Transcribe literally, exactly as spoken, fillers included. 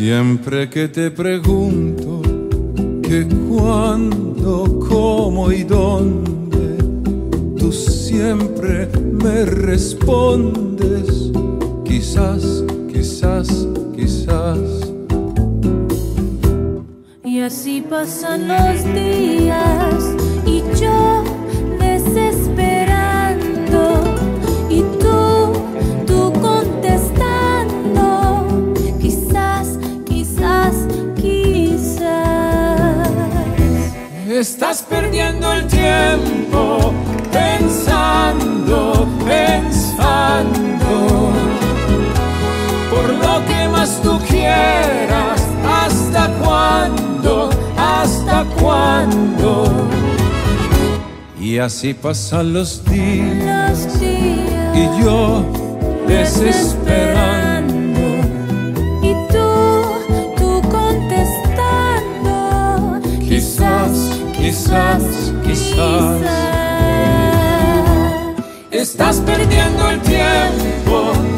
Siempre que te pregunto que cuándo, cómo y dónde, tú siempre me respondes quizás, quizás, quizás. Y así pasan los días y yo desesperando y tú, tú contestando quizás, quizás, quizás. Estás perdiendo el tiempo pensando, pensando por lo que más tú quieras. ¿Hasta cuándo? ¿Hasta cuándo? Y así pasan los días, Los días y yo desesperando, y tú, tú contestando quizás, quizás, quizás. quizás. Estás perdiendo el tiempo